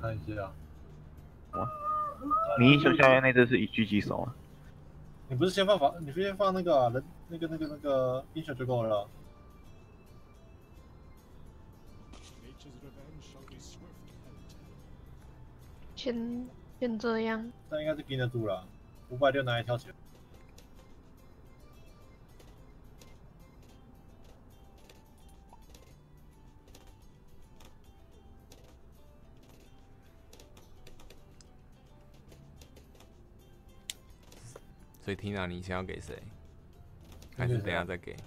看一下。 你英雄校园那只是一狙击手啊？ 你不是先放你先放那个人那个英雄就够了。 先这样。 那应该是盯得住了，560拿来跳起来。 所以 Tina， 你先要给谁？还是等一下再给？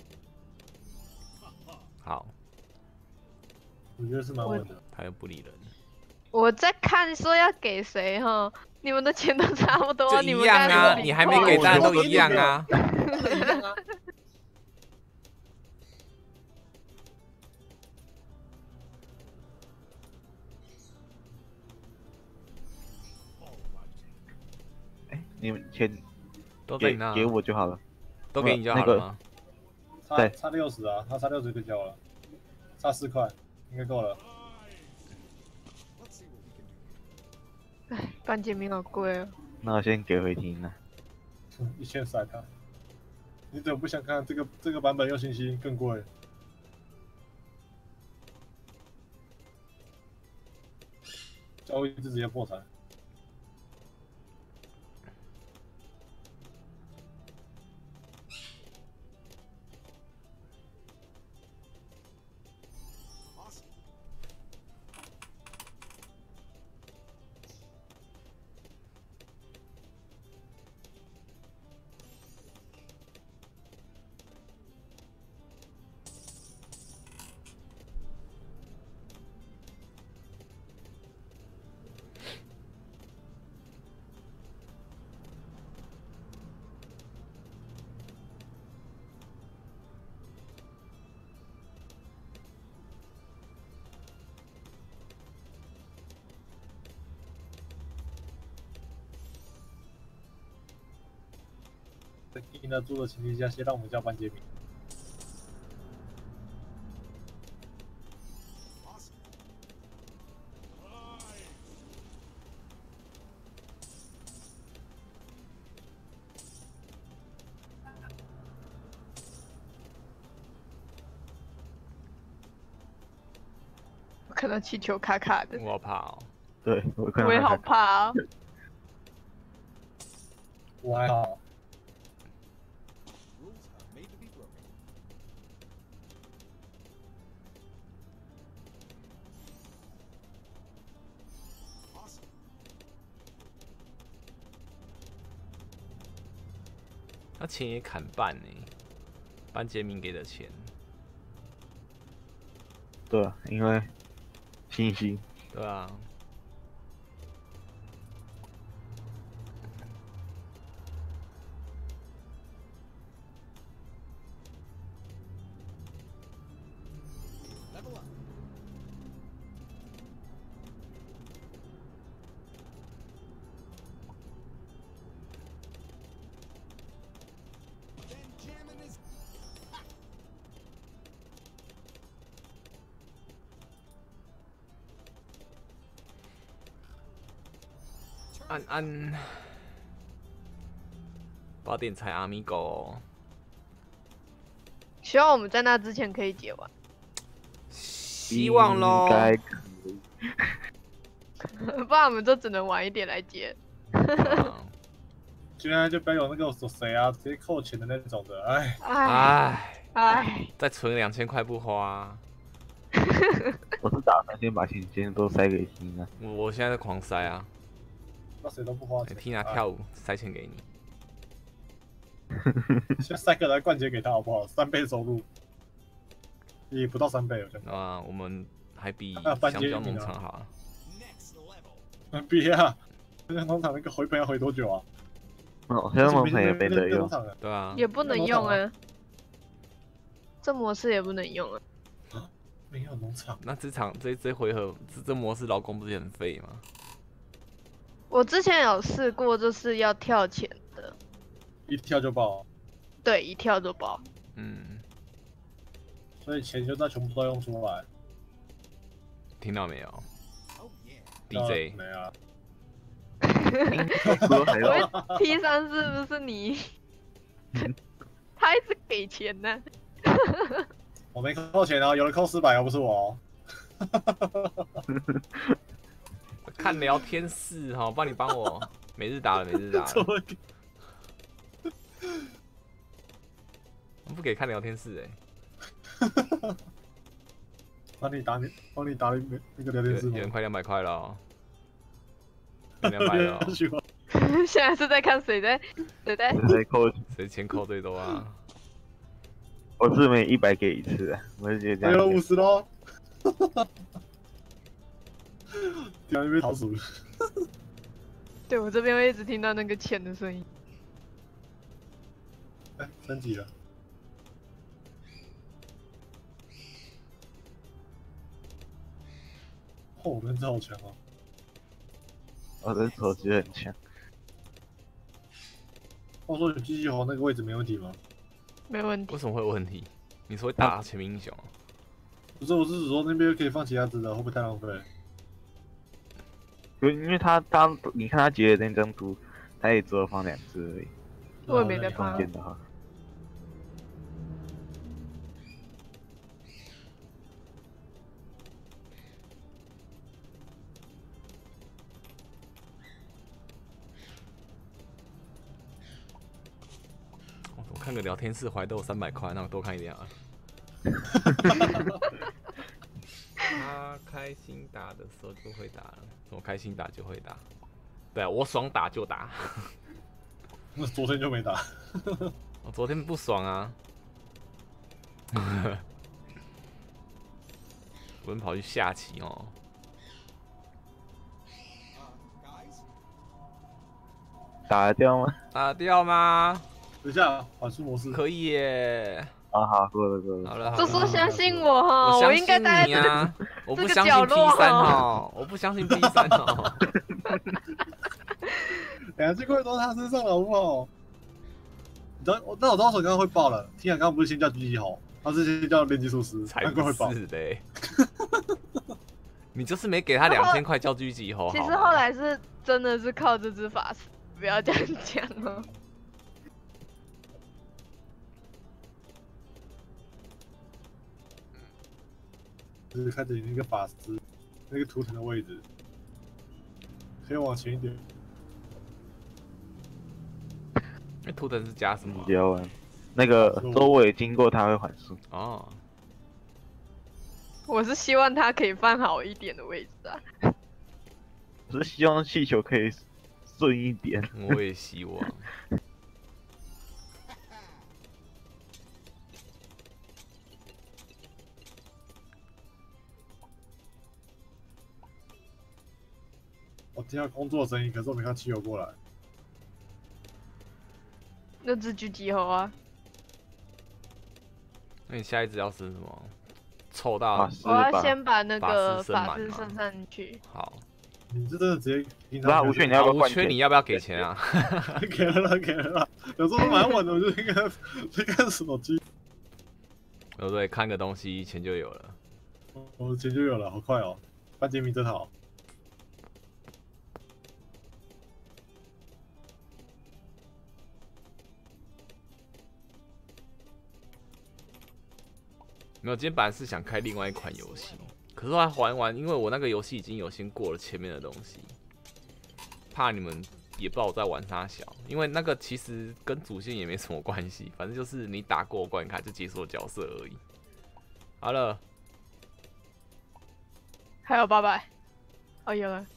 好， 我觉得是蛮稳的。 他又不理人。 我在看说要给谁哈，你们的钱都差不多， 就一样啊，你还没给，大家都一样啊。 一样啊。 你们钱都给那， 给我就好了， 都给你就好了吗？ 差60啊，他差60就交了，差4块，应该够了。 哎，半截面好贵哦。 那我先给回听了。 1300啊！你怎么不想看这个版本又新新更贵？交易就直接破产。在盯得住的前提下，先让我们叫班杰明。 我看到气球卡卡的， 我好怕哦。 对， 我也好怕哦。 我还好。 他钱也砍半呢，班杰明给的钱。 对啊，因为星星。 对啊。安，八点才阿米狗。 希望我们在那之前可以解完。 希望咯。 应该可以。 不然我们就只能晚一点来解。 现在就不要有那个谁啊，直接扣钱的那种的， 哎， 再存2000块不花。 我是打算先把钱都塞给星啊。 我现在在狂塞啊。 那谁都不花钱。 Tina 跳舞塞钱给你。 先塞个来灌钱给他好不好？3倍收入，也不到3倍，我觉得。 啊，我们还比香蕉农场好。 别啊！香蕉农场那个回本要回多久啊？ 哦，香蕉农场也没得用。 对啊。 也不能用啊。这模式也不能用啊。 没有农场。 那这回合这模式老公不是很废吗？ 我之前有试过，就是要跳钱的， 一跳就爆。 对，一跳就爆。 所以钱就再全部都用出来。 听到没有？ DJ。 没啊， 说还要我 P3是不是你？他一直给钱呢、 我没扣钱啊，有人扣400，又不是我哦。 看聊天室哈，帮你帮我每日打了，每日打了。 怎么我不给看聊天室哎、 帮你打那个聊天室吗有人？快200块了、哦，200了、哦， 喜欢现在是在看谁在在扣， 谁钱扣最多啊？ 我是每100给一次的，我是觉得这还有样。 50咯。底下那边逃鼠， 对我这边会一直听到那个钱的声音。 哎，升级了。哦，人真好强哦！ 我的手机很强， 我说你机器猴那个位置没问题吗？ 没问题为，什么会有问题？你说会打全民英雄？ 不是，我是指说那边可以放其他资的，会不会太浪费？ 因为你看他截的那张图，他也只有放2只而已， 我也没在中放。 间的话。 我看个聊天室怀豆300块，那我多看一点啊。他开心打的时候就会打了，我开心打就会打。对啊，我爽打就打。 那昨天就没打。 我昨天不爽啊，我们跑去下棋哦。 打得掉吗？ 打得掉吗？ 等一下，缓速模式。 可以耶。 啊，好，过了过了。 好了好了， 就说相信我哈， 我相应该信待在你啊，我不这个相信角 P 落 3 哦哦，我不相信 P 3哦。 等下这块都是他身上了，好不好？你知道，我知道为什么刚刚会爆了。听讲刚刚不是先叫狙击猴，他是先叫炼技术师， 才难怪会爆不。是嘞！你就是没给他2000块叫狙击猴， 其实后来是真的是靠这只法师，不要这样讲哦。 就是看着你那个法师那个图腾的位置，可以往前一点。 那图腾是加什么？ 聊完，那个周围经过他会缓速。 哦， 我是希望它可以放好一点的位置啊。 我是希望气球可以顺一点。 我也希望。 我听到工作的声音，可是我没看汽油过来。 那只狙击猴啊， 那你下一只要是什么？凑到法师我要吧， 先把那个法法师升满吗师升上去。 好。 你这真的直接平不是啊吴雪你要不要无缺换钱你要不要给钱啊？ 给了啦，给了啦。有时候蛮晚的，我就应该去看手机。 对不对？看个东西钱就有了。 我的钱就有了，好快哦！班杰明真好。 没有，今天本来是想开另外一款游戏，可是后来玩完，因为我那个游戏已经有先过了前面的东西，怕你们也不知道我在玩啥小，因为那个其实跟主线也没什么关系，反正就是你打过关卡就解锁角色而已。好了， 还有800，哦有了，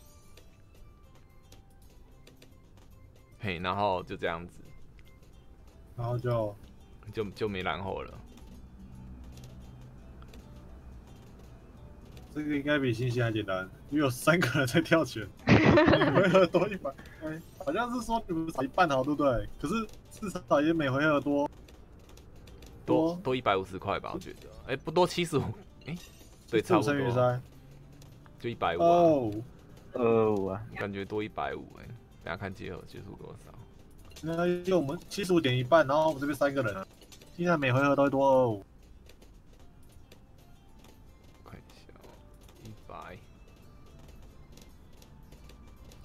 嘿，然后就这样子， 然后就没然后了。 这个应该比星星还简单，因为有3个人在跳钱，每回合多100，好像是说你们少一半好，对不对？可是至少也每回合多多150块吧，我觉得，哎，不多75，哎，对，差不乘以多， 3。 就150啊， 哦， 25啊， 感觉多150，哎，等下看结束多少。 那就我们75点一半，然后我们这边3个人，现在每回合都会多25。 看一下，100，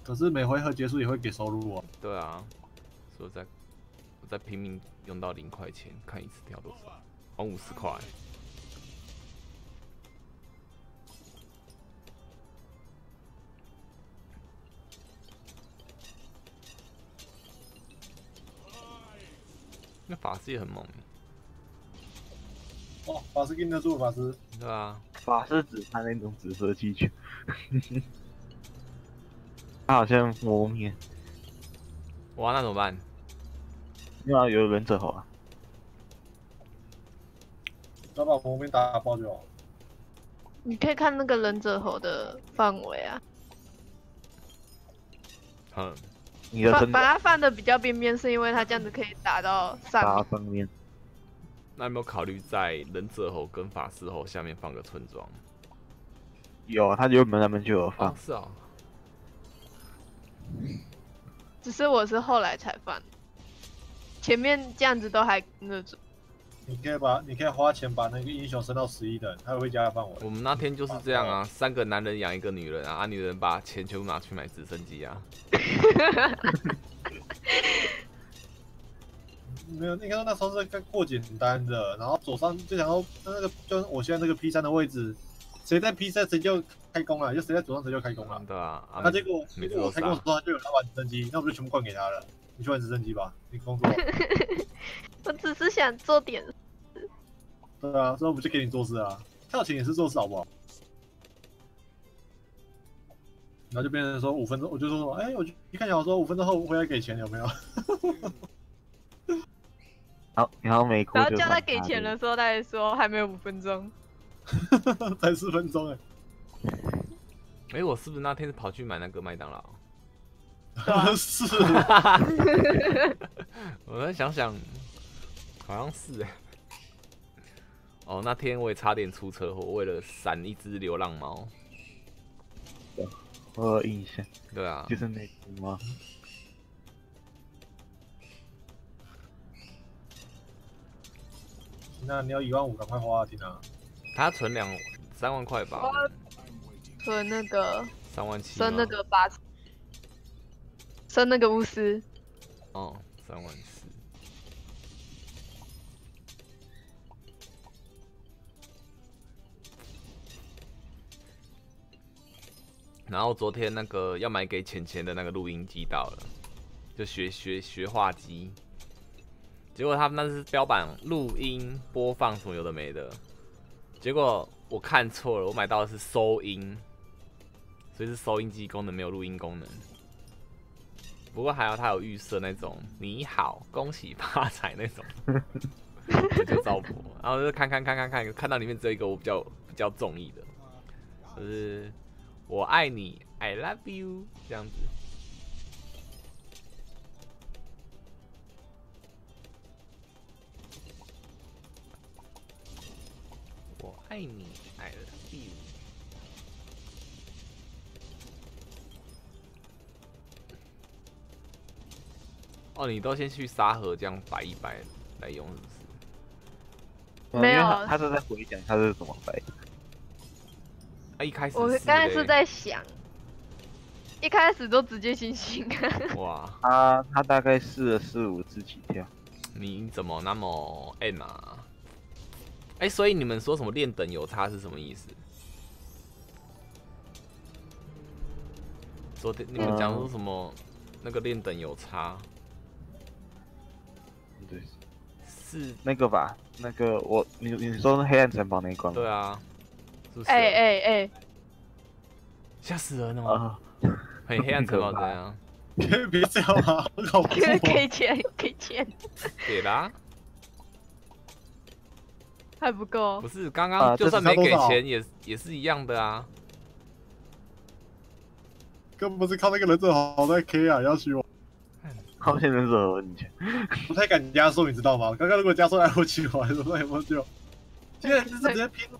可是每回合结束也会给收入哦。 对啊，所以我在拼命用到0块钱，看一次跳多少，还50块。那法师也很猛， 哇，法师跟得住法师。 对啊， 法师只看那种紫色气球，他好像磨灭。 哇，那怎么办？ 要有忍者猴啊， 要把魔兵打爆就好。 你可以看那个忍者猴的范围啊， 你的身把它放的比较边边，是因为它这样子可以打到上打面。 上面。 那有没有考虑在忍者猴跟法师猴下面放个村庄？ 有，他原本他们就有放。 是啊， 只是我是后来才放，前面这样子都还跟得住。 你可以花钱把那个英雄升到11等，他会加范围。 我们那天就是这样啊，3个男人养1个女人啊，女人把钱全部拿去买直升机啊。 没有，应该说那时候是在过简单的，然后左上就想要那个，就我现在这个 P3的位置，谁在 P3 谁就开工了，就谁在左上谁就开工了。 对啊， 那结果我开工的时候候就有人玩直升机，那我就全部灌给他了。你去玩直升机吧，你工作。 我只是想做点。 对啊，所以我们就给你做事啊，跳钱也是做事好不好？然后就变成说5分钟，我就说，哎，我一看小说5分钟后回来给钱有没有？ 好，然后美国然后叫他给钱的时候，他还说还没有5分钟， 才4分钟哎。 哎，我是不是那天是跑去买那个麦当劳？ 是。 我再想想，好像是哎。哦，那天我也差点出车祸，为了闪一只流浪猫。 我有印象。 对啊。 就是那只猫。 那你要15000，赶快花啊，听啊！ 他存3万块吧？ 存那个 3万7。 升那个8，升那个巫师。 哦，3万4。然后昨天那个要买给钱钱的那个录音机到了，就学话机。结果他们那是标榜录音播放什么有的没的，结果我看错了，我买到的是收音，所以是收音机功能，没有录音功能。不过还好它有预设那种你好恭喜发财那种，我就照播，然后就看到里面只有一个我比较中意的，就是我爱你 I love you 这样子。我爱你 I love you。哦，你都先去沙盒这样摆一摆来用，是不是？没有， 他是在回想他是怎么摆的。 啊，一开始我刚才是在想，一开始都直接星星啊。 哇，他大概试了4、5次起跳。 你怎么那么 N 啊？哎，所以你们说什么练等有差是什么意思？昨天你们讲说什么那个练等有差？ 对， 是那个吧？那个你说那黑暗城堡那一关？ 对啊。 哎， 吓死人了！黑暗城堡怎样？ 别这样啊，好恐怖！ 给钱， 给啦。 还不够。 不是，刚刚就算没给钱也是一样的啊。 根本不是靠那个忍者好在 K 啊，要许我。 靠现忍者很强。 不太敢加速，你知道吗？刚刚如果加速来不及，我还说那有没有救？现在是直接拼。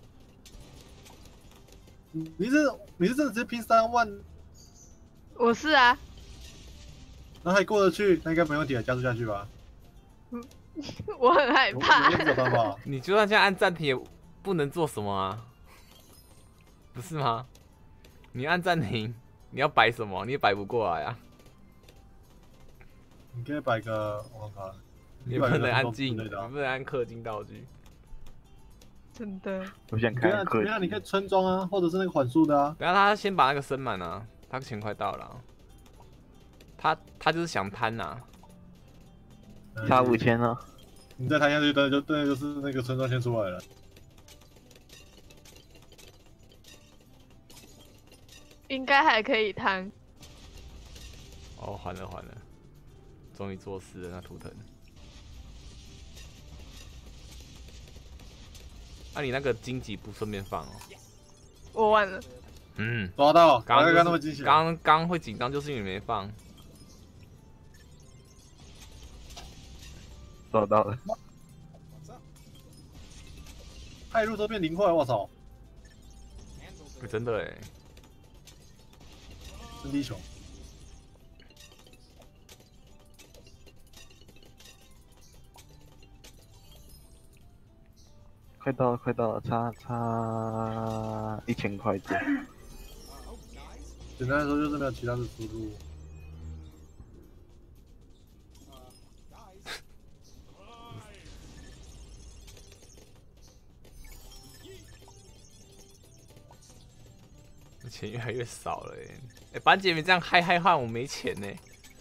你是真的直接拼3万？ 我是啊。 那还过得去，那应该没问题了，加速下去吧。 我很害怕。 你就算现在按暂停，也不能做什么啊？不是吗？你按暂停， 你要摆什么？你也摆不过来啊！ 你可以摆个，我靠， 你不能按镜， 你不能按氪金道具。 真的。 我想看氪金。 你可以村庄啊，或者是那个缓速的啊。 等下他先把那个升满啊，他钱快到了啊、他就是想贪呐、 差5000了。 你再摊下去，就是那个村庄先出来了。 应该还可以摊。 哦，还了，终于做事了那图腾。那、你那个荆棘不顺便放哦？ 我忘了。 嗯， 抓到， 刚刚那么惊喜。 刚会紧张就是因为没放。 抓到了。 太路都变0块，我操！ 真的哎。 真低熊。 快到了，差1000块多。 简单来说就是没有其他的出路。 钱越来越少了哎，班姐们这样嗨换我没钱呢。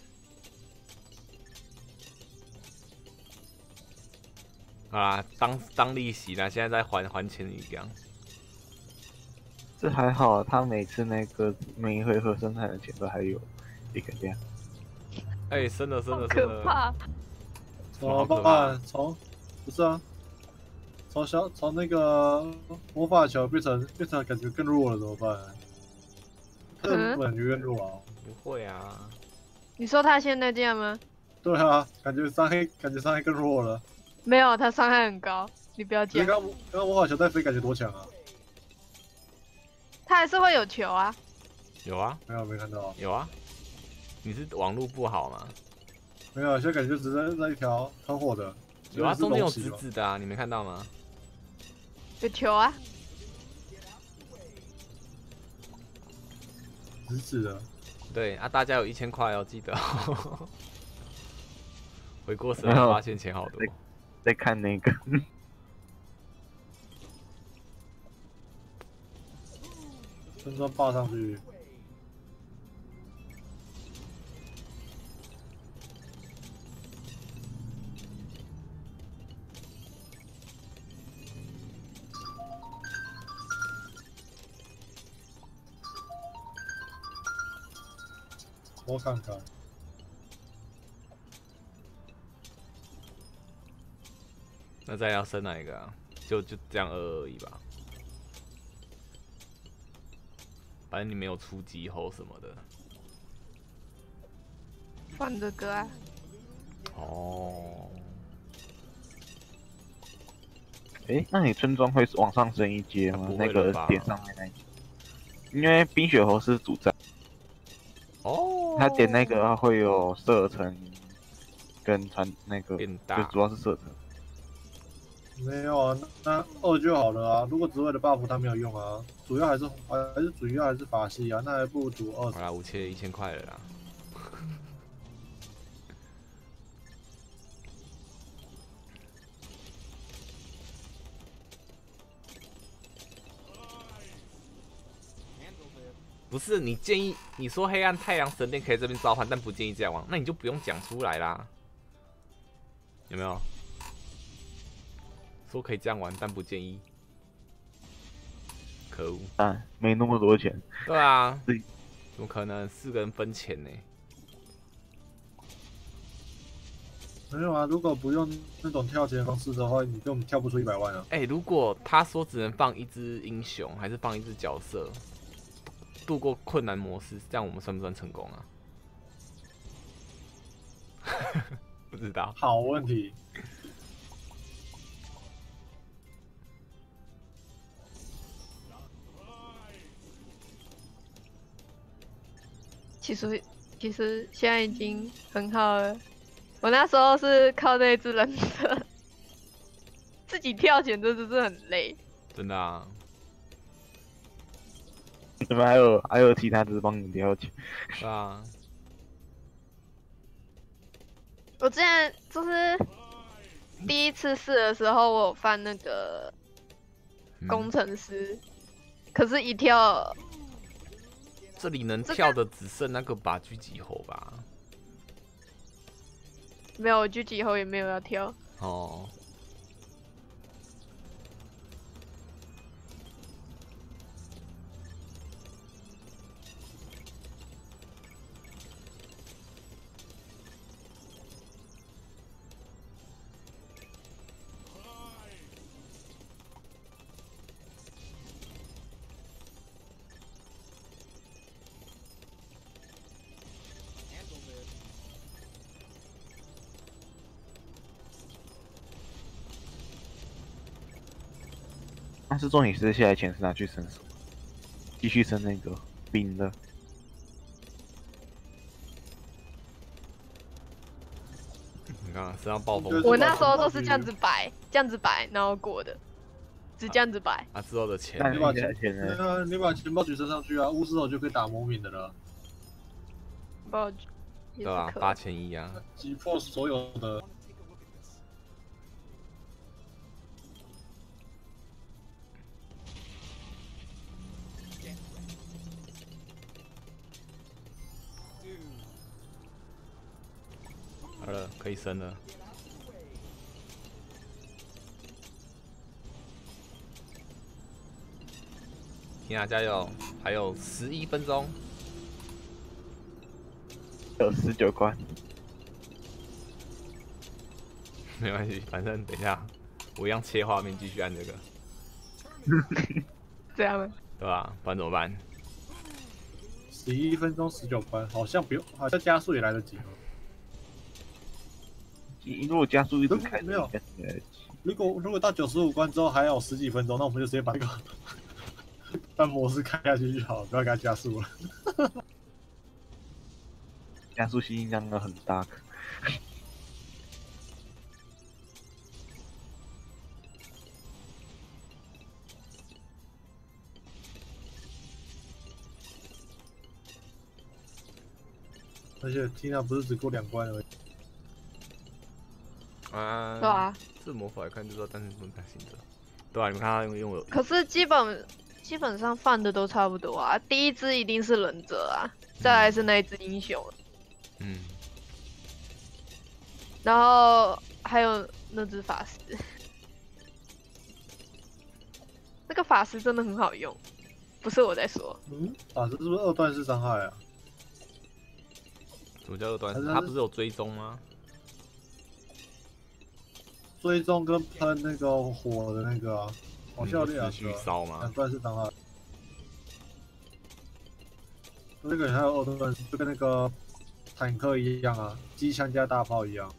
好啦，当利息啦，现在在还钱一样。 这还好，他每次每一回合生产的钱都还有一个量。 哎，真的。 可怕。 怎么办？不是啊，从那个魔法球变成感觉更弱了，怎么办？根本就更弱啊！ 不会啊。 你说他现在这样吗？ 对啊，感觉伤害更弱了。 没有，他伤害很高，你不要讲。 刚刚魔法球在飞，感觉多强啊！ 他还是会有球啊。 有啊。 没看到。 有啊。你是网路不好吗？ 没有，现在感觉就只是在一条很火的。 有啊，中间有直直的啊，你没看到吗？ 有球啊。 直直的。 对啊，大家有1000块哦，记得。回过神来发现钱好多。 在看那个。 村庄霸上去。我看看。 那再要升哪一个啊？就这样2而已吧。反正你没有出击后什么的。 放这个啊。 哦。那你村庄会往上升一阶吗？那个点上面那一阶。因为冰雪猴是主战。 哦。 他点那个会有射程跟那个， 变大， 就主要是射程。 没有啊，那2就好了啊。如果只为了 buff 它没有用啊，主要还是法系啊，那还不如赌2。 好啦，1000块了啦。不是你建议你说黑暗太阳神殿可以这边召唤，但不建议这样玩，那你就不用讲出来啦，有没有？说可以这样玩，但不建议。可恶！ 啊，没那么多钱。 对啊，怎么可能4个人分钱呢？ 没有啊，如果不用那种跳钱方式的话，你根本跳不出100万啊。 如果他说只能放一只英雄，还是放一只角色？度过困难模式，这样我们算不算成功啊？不知道。 好问题。 其实现在已经很好了。我那时候是靠那只忍者，自己跳钱真的是很累。 真的啊。 你们还有其他只是帮你了解。 对啊， 我之前就是第一次试的时候，我有翻那个工程师，可是一跳这里能跳的只剩那个吧狙击猴吧？ 没有狙击后也没有要跳。 哦。 但是重点是下来钱是拿去升什么？继续升那个冰的。 你看是要暴风。 我那时候都是这样子摆，然后过的，只这样子摆。 啊，之后的钱， 你把钱呢？ 你把钱包举升上去啊，巫师头就可以打魔敏的了。 对吧？8100啊， 击破所有的。 好了，可以升了。天啊，加油！还有11分钟。 有19关。 没关系，反正等一下我一样切画面继续按这个。 这样吗？ 对吧？不然怎么办 11分钟19关，好像不用，好像加速也来得及。 如果加速一直开， 没有。如果到95关之后还有10几分钟，那我们就直接把那个把模式开下去就好，不要给它加速了。 加速吸引量很大。 而且 Tina 不是只过2关而已。 啊？ 对啊。 这魔法一看就知道，但是不能担心的。对啊，你们看他用我。 可是基本上放的都差不多啊。第一只一定是忍者啊，再来是那一只英雄。 嗯。 然后还有那只法师，那个法师真的很好用，不是我在说。 法师是不是2段式伤害啊？ 什么叫2段式？他不是有追踪吗？ 追踪跟喷那个火的那个啊，好像持续烧吗 ？2段式伤害。那个还有2段式，就跟那个坦克一样啊，机枪加大炮一样。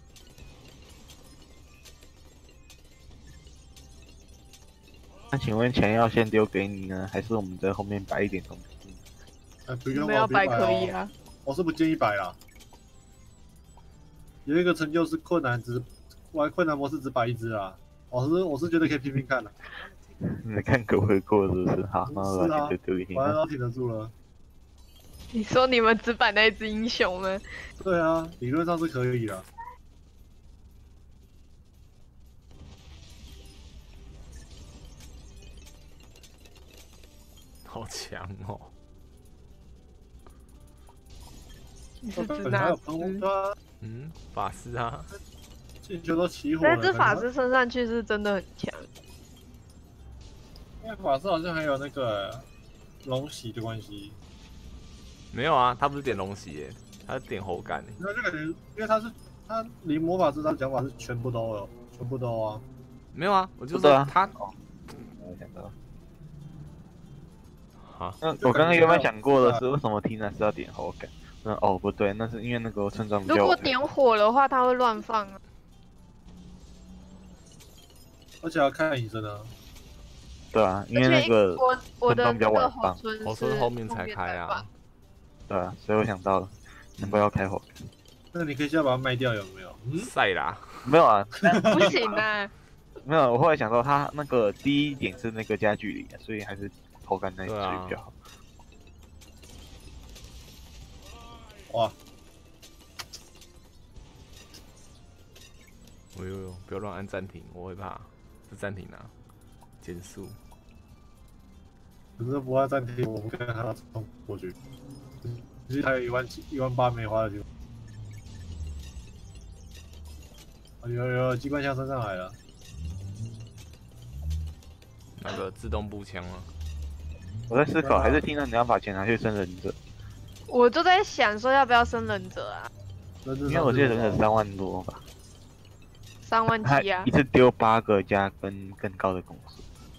那请问钱要先丢给你呢，还是我们在后面摆一点东西？ 不用， 没有摆可以啊。 我是不建议摆啦。有一个成就是困难玩困难模式只摆1只啊。我是觉得可以拼拼看的。 你看可不可以过是不是？好， 是啊，玩到挺得住了。 你说你们只摆那一只英雄吗？ 对啊，理论上是可以的。 好强哦！ 你是指哪只？ 法师啊， 进球都起火了。 那只法师升上去是真的很强。 因为法师好像还有那个龙洗的关系。 没有啊，他不是点龙洗耶，他是点喉感。 那就感觉，因为他离魔法师他的讲法是全部都有，全部都啊。 没有啊，我就说他。 我想到。 好， 那我刚刚原本想过的是，为什么Tina是要点喉感？哦，不对，那是因为那个村庄比较。 如果点火的话，它会乱放啊。 而且要看医生啊。 对啊，因为那个我的比较晚放， 我是后面才开啊。 对啊，所以我想到了，难怪要开火。 那你可以现在把它卖掉，有没有？ 晒啦， 没有啊， 不行啊。 没有，我后来想到，它那个第一点是那个加距离，所以还是喉感那一最比较好。 哇， 哎呦，不要乱按暂停，我会怕。是暂停啊，减速。 可是不按暂停，我们跟他冲过去。其实还有18000没花的地方。有机关枪升上来了。 那个自动步枪吗？ 我在思考，还是听到你要把钱拿去升忍者， 我就在想说要不要升忍者啊因为我记得忍者3万多吧， ，3万他七啊一。次丢8个加更高的攻速。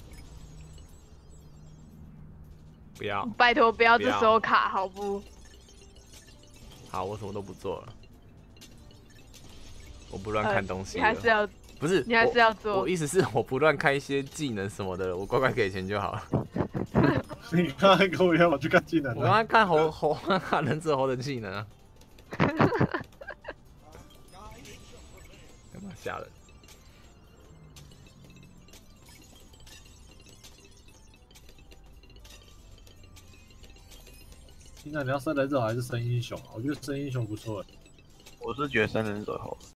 不要。 拜托不要不要这时候卡好不？ 好，我什么都不做了。我不乱看东西你了。 还是要， 不是？ 你还是要做。 我意思是我不乱开一些技能什么的，我乖乖给钱就好了。 你刚才跟我一样，我去看技能我刚才看忍者猴的技能啊。干嘛吓人？ 技能你要升忍者还是升英雄啊？我觉得升英雄不错。 我是觉得升忍者好。